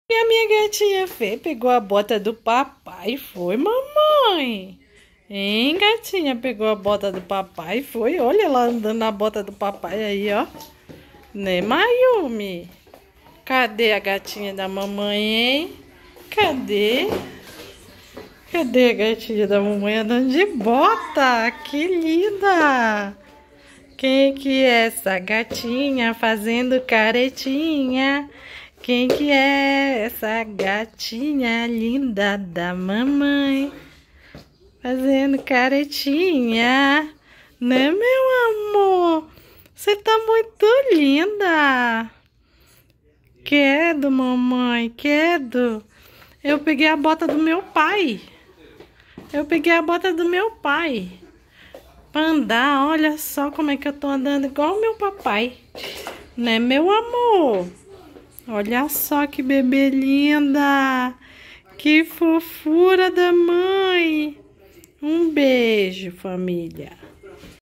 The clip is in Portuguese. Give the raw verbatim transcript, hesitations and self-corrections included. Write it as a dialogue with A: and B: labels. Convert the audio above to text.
A: E a minha gatinha Fê pegou a bota do papai e foi, mamãe. Hein, gatinha? Pegou a bota do papai e foi. Olha ela andando na bota do papai aí, ó. Né, Mayumi? Cadê a gatinha da mamãe, hein? Cadê? Cadê a gatinha da mamãe andando de bota? Que linda! Quem que é essa gatinha fazendo caretinha? Quem que é essa gatinha linda da mamãe? Fazendo caretinha, né, meu amor? Você tá muito linda. Quero, mamãe, quero. Eu peguei a bota do meu pai. Eu peguei a bota do meu pai. Pra andar, olha só como é que eu tô andando igual o meu papai. Né, meu amor? Olha só que bebê linda. Que fofura da mãe. Um beijo, família.